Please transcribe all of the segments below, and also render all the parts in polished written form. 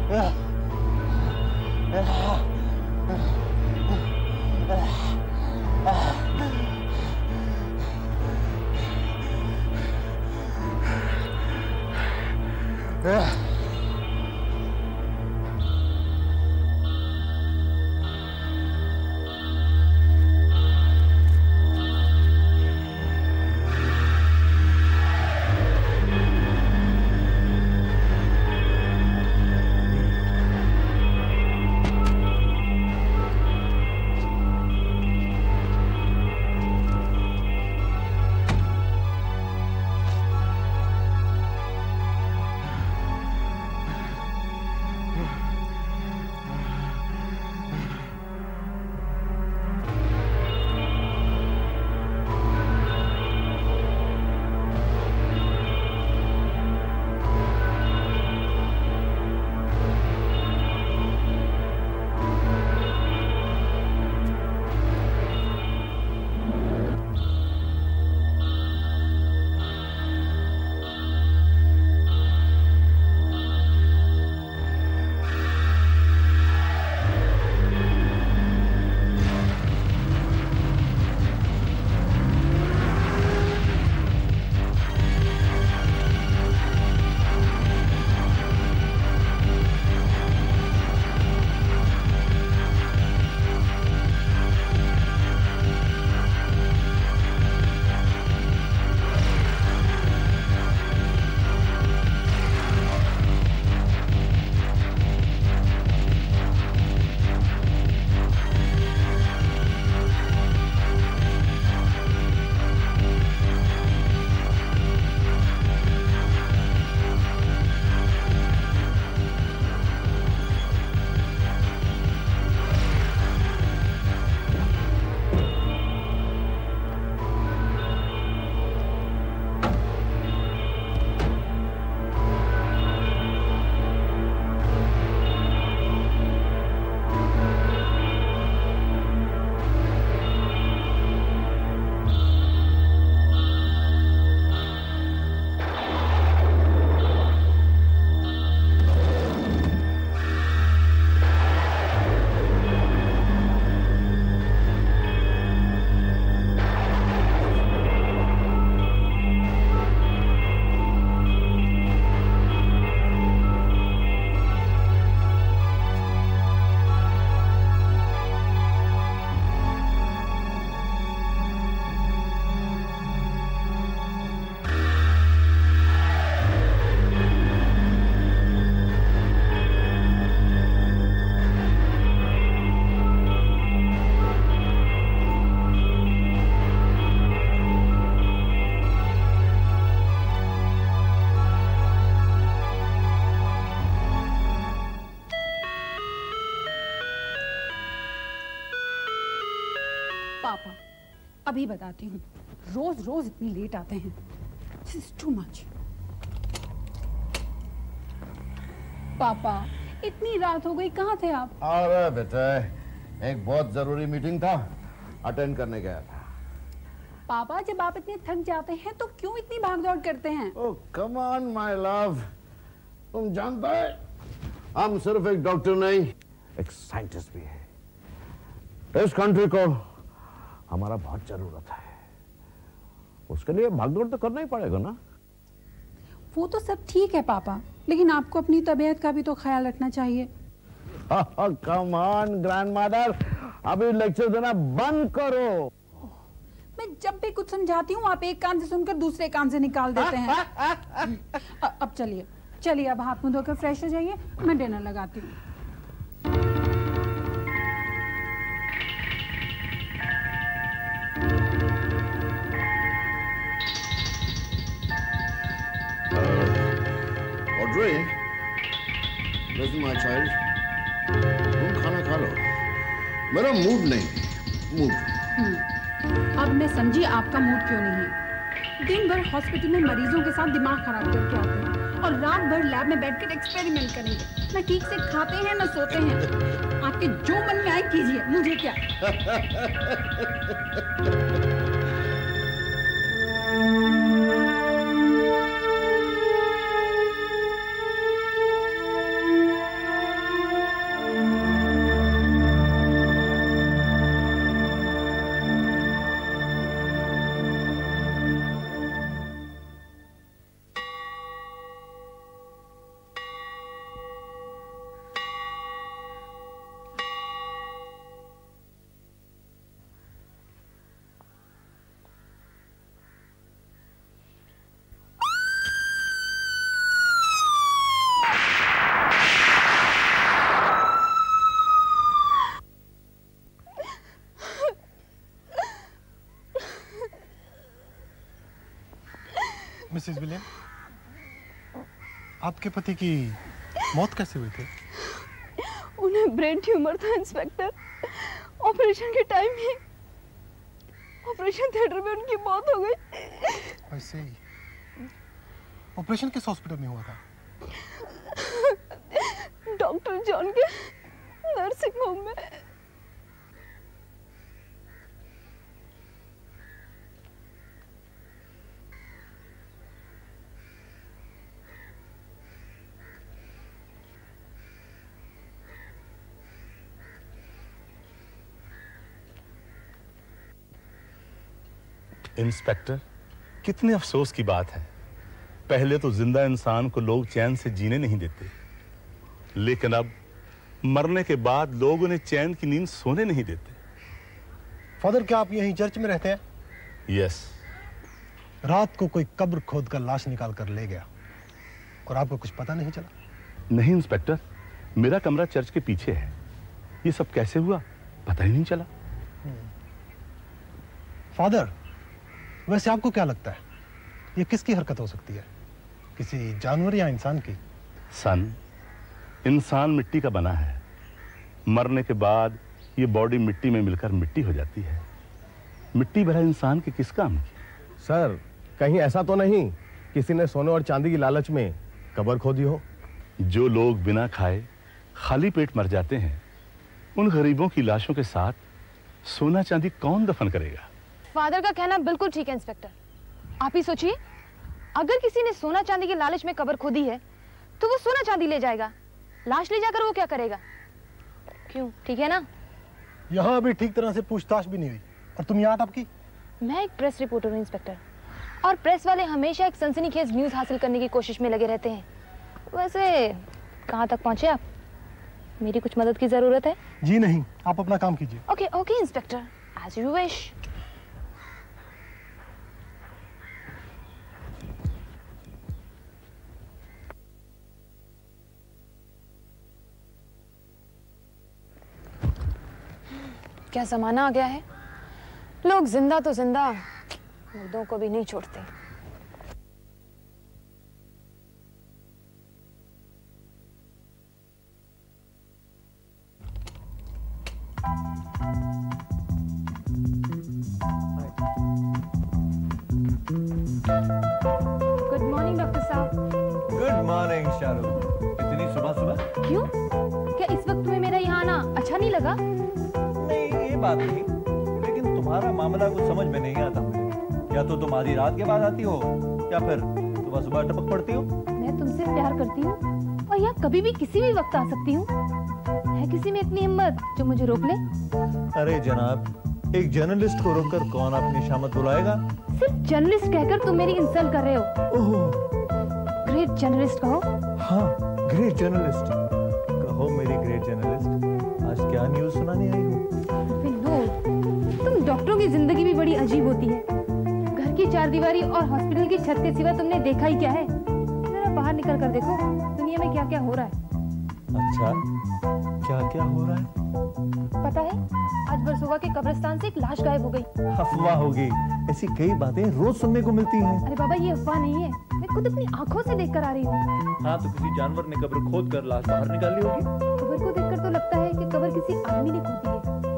पापा अभी बताती हूँ, रोज रोज इतनी लेट आते हैं, दिस इज टू मच। पापा इतनी रात हो गई, कहाँ थे आप? अरे बेटा एक बहुत जरूरी मीटिंग था, अटेंड करने गया था। पापा जब आप इतने थक जाते हैं तो क्यों इतनी भागदौड़ करते हैं? Oh come on my love, तुम जानता है हम सिर्फ एक डॉक्टर नहीं एक साइंटिस्ट भी है। इस कंट्री को हमारा बहुत जरूरत है, उसके लिए भागदौड़ तो करना ही पड़ेगा ना। वो तो सब ठीक है पापा, लेकिन आपको अपनी तबीयत का भी तो ख्याल रखना चाहिए। कम ऑन ग्रैंडमदर, अभी लेक्चर देना बंद करो। मैं जब भी कुछ समझाती हूँ आप एक कान से सुनकर दूसरे कान से निकाल देते हैं। अब चलिए चलिए, अब हाथ मुंह धोकर फ्रेश हो जाइए, मैं डिनर लगाती हूँ। ऑड्रे, listen my child, तुम खाना खा लो, मेरा मूड नहीं, मूड। अब मैं समझी आपका मूड क्यों नहीं है। दिन भर हॉस्पिटल में मरीजों के साथ दिमाग खराब करके आते हैं और रात भर लैब में बैठकर एक्सपेरिमेंट करेंगे। न ठीक से खाते हैं न सोते हैं। आपके जो मन में आए कीजिए, मुझे क्या। मिसेस विलियम, आपके पति की मौत कैसे हुई थी? उन्हें ब्रेन ट्यूमर था इंस्पेक्टर। ऑपरेशन के टाइम ही ऑपरेशन थिएटर में उनकी मौत हो गई। ऐसे ही। ऑपरेशन किस हॉस्पिटल में हुआ था? डॉक्टर जॉन के नर्सिंग होम में। इंस्पेक्टर, कितने अफसोस की बात है। पहले तो जिंदा इंसान को लोग चैन से जीने नहीं देते, लेकिन अब मरने के बाद लोग उन्हें चैन की नींद सोने नहीं देते। फादर, क्या आप यहीं चर्च में रहते हैं? यस। रात को कोई कब्र खोद कर लाश निकाल कर ले गया और आपको कुछ पता नहीं चला? नहीं इंस्पेक्टर, मेरा कमरा चर्च के पीछे है। ये सब कैसे हुआ पता ही नहीं चला। फादर, वैसे आपको क्या लगता है ये किसकी हरकत हो सकती है? किसी जानवर या इंसान की? सन, इंसान मिट्टी का बना है। मरने के बाद ये बॉडी मिट्टी में मिलकर मिट्टी हो जाती है। मिट्टी भरा इंसान के किस काम की? सर, कहीं ऐसा तो नहीं किसी ने सोने और चांदी की लालच में कब्र खोदी हो? जो लोग बिना खाए खाली पेट मर जाते हैं, उन गरीबों की लाशों के साथ सोना चांदी कौन दफन करेगा? फादर का कहना बिल्कुल ठीक है इंस्पेक्टर। आप ही सोचिए, अगर किसी ने सोना चांदी के लालच में कब्र खोदी है तो वो सोना चांदी ले जाएगा, लाश ले जाकर वो क्या करेगा? क्यों, ठीक है ना? यहाँ अभी ठीक तरह से पूछताछ भी नहीं हुई और तुम यहाँ टपकी? मैं एक प्रेस रिपोर्टर हूँ इंस्पेक्टर, और प्रेस वाले हमेशा एक सनसनीखेज न्यूज हासिल करने की कोशिश में लगे रहते हैं। वैसे कहाँ तक पहुँचे आप? मेरी कुछ मदद की जरूरत है? जी नहीं, आप अपना काम कीजिए। Okay okay inspector, as you wish. क्या जमाना आ गया है, लोग जिंदा तो जिंदा, मुर्दों को भी नहीं छोड़ते। गुड मॉर्निंग डॉक्टर साहब। गुड मॉर्निंग शाहरुख, इतनी सुबह सुबह? क्यों, क्या इस वक्त तुम्हें मेरा यहाँ आना अच्छा नहीं लगा? नहीं, ये बात नहीं, लेकिन तुम्हारा मामला कुछ समझ में नहीं आता मुझे। या तो तुम आधी रात के बाद आती हो या फिर सुबह सुबह टपक पड़ती हो। मैं तुमसे प्यार करती हूँ और यहाँ कभी भी किसी भी वक्त आ सकती हूँ। है किसी में इतनी हिम्मत जो मुझे रोक ले? अरे जनाब, एक जर्नलिस्ट को रोककर कौन अपनी शामत बुलाएगा? सिर्फ जर्नलिस्ट कहकर तुम मेरी इंसल्ट कर रहे हो। ओह, ग्रेट जर्नलिस्ट कहो। हाँ, ग्रेट जर्नलिस्ट कहो। मेरी ग्रेट जर्नलिस्ट, आज क्या न्यूज़ सुनाने आई हो? तुम डॉक्टरों की जिंदगी भी बड़ी अजीब होती है। घर की चारदीवारी और हॉस्पिटल की छत के सिवा तुमने देखा ही क्या है? जरा बाहर निकल कर देखो, दुनिया में क्या क्या हो रहा है। अच्छा, क्या क्या हो रहा है? पता है, आज बरसोवा के कब्रिस्तान से एक लाश गायब हो गई। अफवाह होगी, ऐसी कई बातें रोज सुनने को मिलती हैं। अरे बाबा, ये अफवाह नहीं है, मैं खुद अपनी आंखों से देख कर आ रही हूँ। हाँ, तो किसी जानवर ने कब्र खोद कर लाश बाहर निकाली होगी। कब्र को देखकर तो लगता है कि कब्र किसी आदमी ने खोदी है।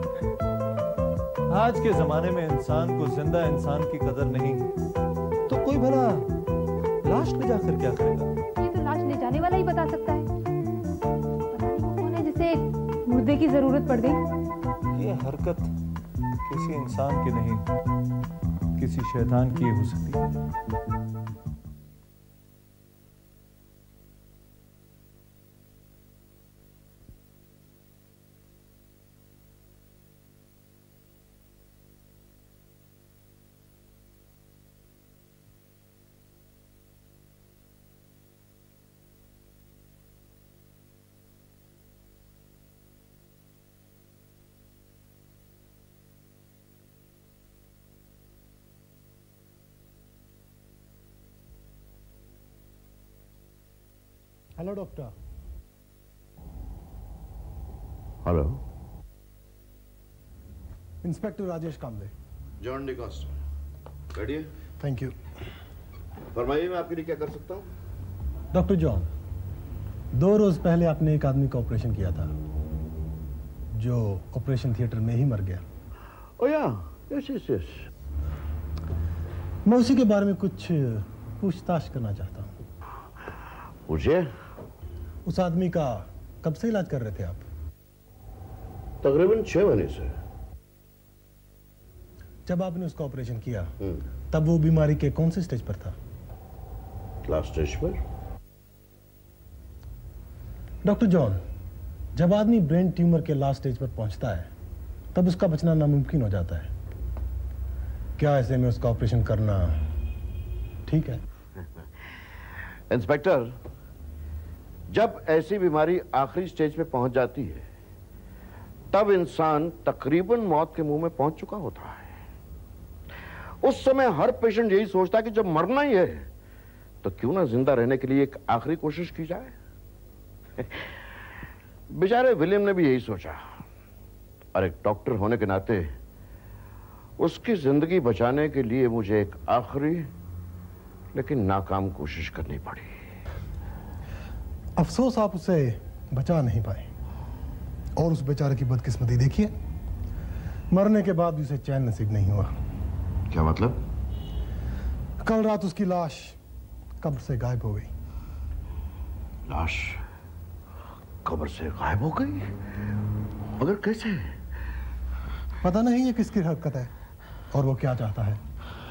आज के जमाने में इंसान को जिंदा इंसान की कदर नहीं, तो कोई भला लाश ले जाकर क्या करेगा? ये तो लाश ले जाने वाला ही बता सकता है। पता नहीं वो कौन है जिसे मुर्दे की जरूरत पड़ गई। ये हरकत किसी इंसान की नहीं, किसी शैतान की हो सकती है। Hello doctor. Hello, inspector Rajesh Kamle. John D'Costa, ready है? Thank you. फरमाइए, मैं आपके लिए क्या कर सकता हूँ? डॉक्टर जॉन, 2 रोज पहले आपने एक आदमी का ऑपरेशन किया था जो ऑपरेशन थिएटर में ही मर गया। ओ या, यस यस यस। मैं उसी के बारे में कुछ पूछताछ करना चाहता हूँ। पूछिए। उस आदमी का कब से इलाज कर रहे थे आप? तकरीबन 6 महीने से। जब आपने उसका ऑपरेशन किया तब वो बीमारी के कौन से स्टेज पर था? लास्ट स्टेज पर। डॉक्टर जॉन, जब आदमी ब्रेन ट्यूमर के लास्ट स्टेज पर पहुंचता है तब उसका बचना नामुमकिन हो जाता है। क्या ऐसे में उसका ऑपरेशन करना ठीक है? इंस्पेक्टर, जब ऐसी बीमारी आखिरी स्टेज पे पहुंच जाती है तब इंसान तकरीबन मौत के मुंह में पहुंच चुका होता है। उस समय हर पेशेंट यही सोचता है कि जब मरना ही है तो क्यों ना जिंदा रहने के लिए एक आखिरी कोशिश की जाए। बेचारे विलियम ने भी यही सोचा और एक डॉक्टर होने के नाते उसकी जिंदगी बचाने के लिए मुझे एक आखिरी लेकिन नाकाम कोशिश करनी पड़ी। अफसोस आप उसे बचा नहीं पाए और उस बेचारे की बदकिस्मती देखिए, मरने के बाद भी उसे चैन नसीब नहीं हुआ। क्या मतलब? कल रात उसकी लाश कब्र से गायब हो गई। लाश कब्र से गायब हो गई? मगर कैसे? पता नहीं ये किसकी हरकत है और वो क्या चाहता है।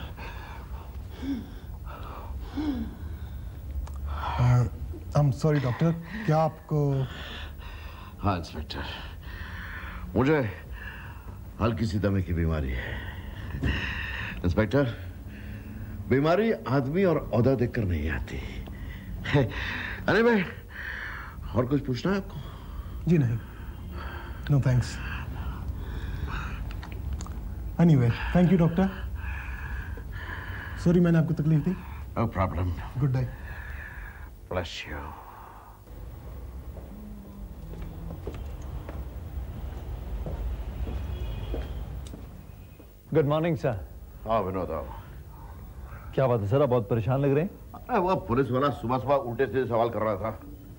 आई एम सॉरी डॉक्टर, क्या आपको? हाँ इंस्पेक्टर, मुझे हल्की सी दमे की बीमारी है। इंस्पेक्टर, बीमारी आदमी और औहदा देखकर नहीं आती। अरे भाई, और कुछ पूछना है आपको? जी नहीं, no thanks. Anyway, thank you doctor. Sorry मैंने आपको तकलीफ दी। No problem. Good day. Bless you. Good morning sir. हाँ विनोद, आओ। क्या बात है सर, आप बहुत परेशान लग रहे हैं। अरे वो पुलिस वाला सुबह सुबह उल्टे सीधे सवाल कर रहा था।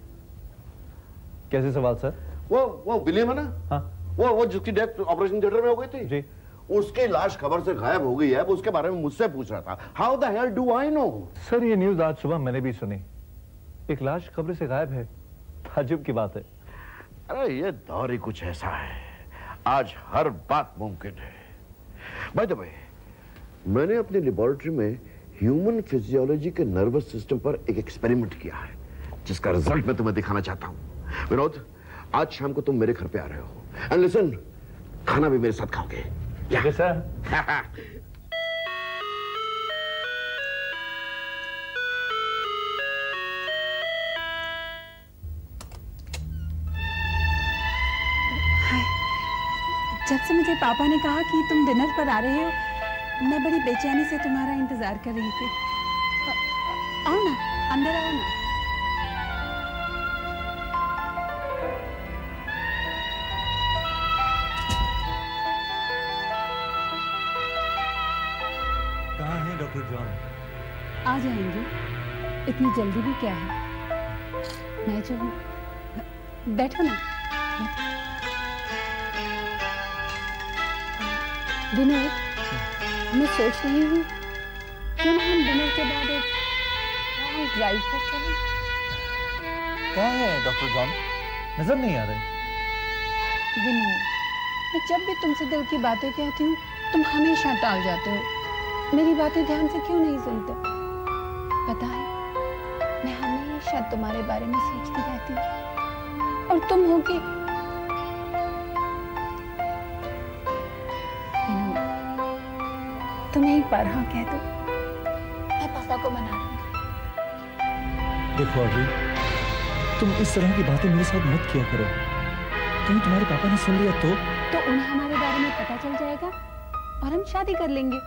कैसे सवाल सर? वो विलियम है ना? हाँ। वो जिसकी डेथ ऑपरेशन थिएटर में हो गई थी जी। उसकी लाश खबर से गायब हो गई है, वो उसके बारे में मुझसे पूछ रहा था। How the hell do I know? Sir ये न्यूज आज सुबह मैंने भी सुनी, एक लाश कब्र से गायब है। ताज्जुब की बात है। अरे ये दौर ही कुछ ऐसा है, आज हर बात मुमकिन है। बाय द वे, मैंने अपनी लेबोरेटरी में ह्यूमन फिजियोलॉजी के नर्वस सिस्टम पर एक एक्सपेरिमेंट किया है जिसका रिजल्ट मैं तुम्हें दिखाना चाहता हूं। विनोद, आज शाम को तुम मेरे घर पे आ रहे हो एंड लिसन, खाना भी मेरे साथ खाओगे। क्या सर? जब से मुझे पापा ने कहा कि तुम डिनर पर आ रहे हो, मैं बड़ी बेचैनी से तुम्हारा इंतजार कर रही थी। आओ ना, अंदर आओ ना। कहाँ है डॉक्टर जॉन? आ जाएंगे, इतनी जल्दी भी क्या है। मैं जो हूँ, बैठो ना। विनोद, मैं सोच रही हूँ क्यों ना हम डिनर के बाद एक लॉन्ग ड्राइव पर चलें। कहाँ है डॉक्टर जॉन? नजर नहीं आ रहे। विनोद, मैं जब भी तुमसे दिल की बातें कहती हूँ तुम हमेशा टाल जाते हो। मेरी बातें ध्यान से क्यों नहीं सुनते? पता है, मैं हमेशा तुम्हारे बारे में सोचती रहती हूँ और तुम हो कि तुम एक बार हाँ कह दो, मैं पापा को मना लूंगी। देखो अभी, तुम इस तरह की बातें मेरे साथ मत किया करो। कहीं तुम्हारे पापा ने सुन लिया तो उन्हें हमारे बारे में पता चल जाएगा और हम शादी कर लेंगे।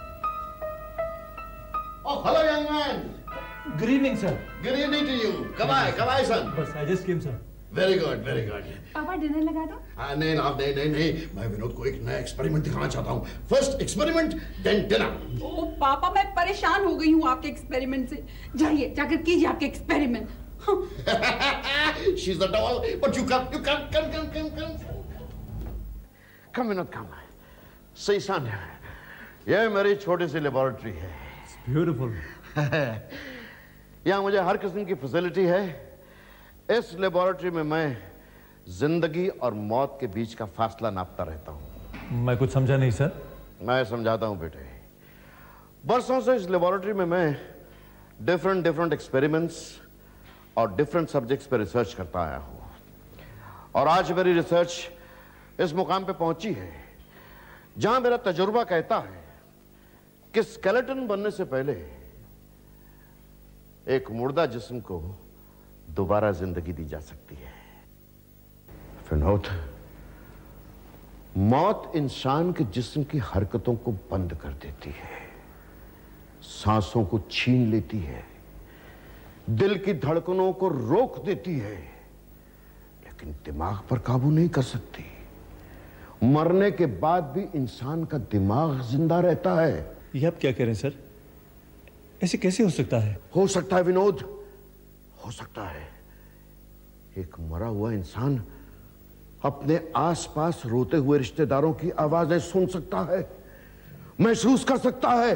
Oh, hello, young man. Good evening sir. Good evening to you. Come on, son. बस I just came sir. Very good very good. पापा डिनर लगा दो। नहीं नहीं नहीं नहीं, मैं विनोद को एक नया एक्सपेरिमेंट दिखाना चाहता हूँ। First experiment then dinner. ओ पापा, मैं परेशान हो गई हूँ आपके एक्सपेरिमेंट से। जाइए जाकर कीजिए आपके experiment. She's a doll, but you come Vinod come। सही सन, ये मेरी छोटी सी लेबोरेटरी है। ब्यूटीफुल। यहाँ मुझे हर किस्म की फैसिलिटी है। इस लेबोरेटरी में मैं जिंदगी और मौत के बीच का फासला नापता रहता हूँ। मैं कुछ समझा नहीं सर। मैं समझाता हूँ बेटे। बरसों से इस लेबोरेटरी में मैं डिफरेंट एक्सपेरिमेंट्स और डिफरेंट सब्जेक्ट्स पे रिसर्च करता आया हूँ, और आज मेरी रिसर्च इस मुकाम पे पहुंची है जहां मेरा तजुर्बा कहता है कि स्केलेटन बनने से पहले एक मुर्दा जिस्म को दोबारा जिंदगी दी जा सकती है। विनोद, मौत इंसान के जिस्म की हरकतों को बंद कर देती है, सांसों को छीन लेती है, दिल की धड़कनों को रोक देती है, लेकिन दिमाग पर काबू नहीं कर सकती। मरने के बाद भी इंसान का दिमाग जिंदा रहता है। ये आप क्या कह रहे हैं सर? ऐसे कैसे हो सकता है? हो सकता है विनोद, हो सकता है। एक मरा हुआ इंसान अपने आसपास रोते हुए रिश्तेदारों की आवाजें सुन सकता है, महसूस कर सकता है।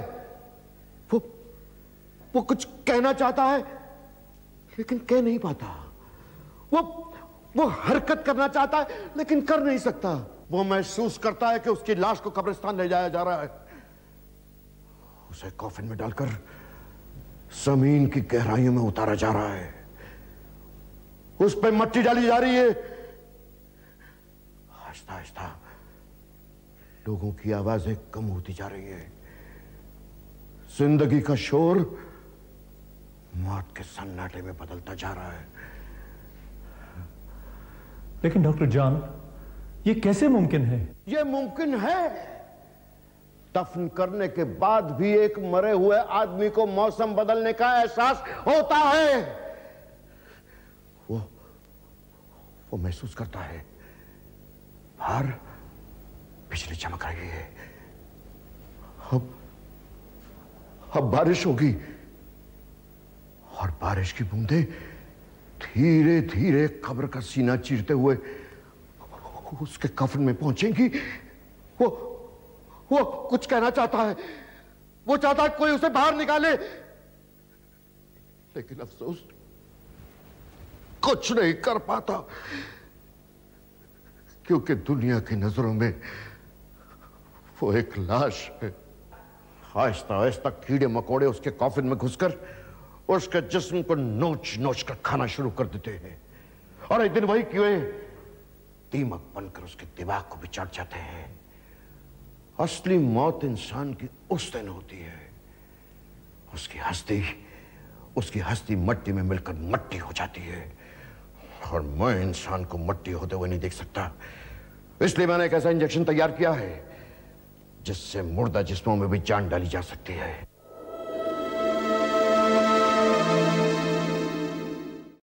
वो कुछ कहना चाहता है लेकिन कह नहीं पाता। वो हरकत करना चाहता है लेकिन कर नहीं सकता। वो महसूस करता है कि उसकी लाश को कब्रिस्तान ले जाया जा रहा है, उसे कॉफिन में डालकर जमीन की गहराइयों में उतारा जा रहा है, उस पर मट्टी डाली जा रही है। आहिस्ता आहिस्ता लोगों की आवाजें कम होती जा रही है। जिंदगी का शोर मौत के सन्नाटे में बदलता जा रहा है। लेकिन डॉक्टर जॉन, ये कैसे मुमकिन है? ये मुमकिन है। दफन करने के बाद भी एक मरे हुए आदमी को मौसम बदलने का एहसास होता है। वो महसूस करता है बाहर बिजली चमक रही है, अब बारिश होगी, और बारिश की बूंदें धीरे धीरे कब्र का सीना चीरते हुए उसके कफन में पहुंचेंगी। वो कुछ कहना चाहता है, वो चाहता है कोई उसे बाहर निकाले, लेकिन अफसोस कुछ नहीं कर पाता, क्योंकि दुनिया की नजरों में वो एक लाश है। आहिस्ता आहिस्ता कीड़े मकोड़े उसके कॉफिन में घुसकर उसके जिस्म को नोच नोच कर खाना शुरू कर देते हैं, और एक दिन वही कीड़े दीमक बनकर उसके दिमाग को भी चाट जाते हैं। असली मौत इंसान की उस दिन होती है, उसकी हस्ती मट्टी में मिलकर मट्टी हो जाती है, और मैं इंसान को मट्टी होते हुए नहीं देख सकता। इसलिए मैंने एक ऐसा इंजेक्शन तैयार किया है जिससे मुर्दा जिस्मों में भी जान डाली जा सकती है।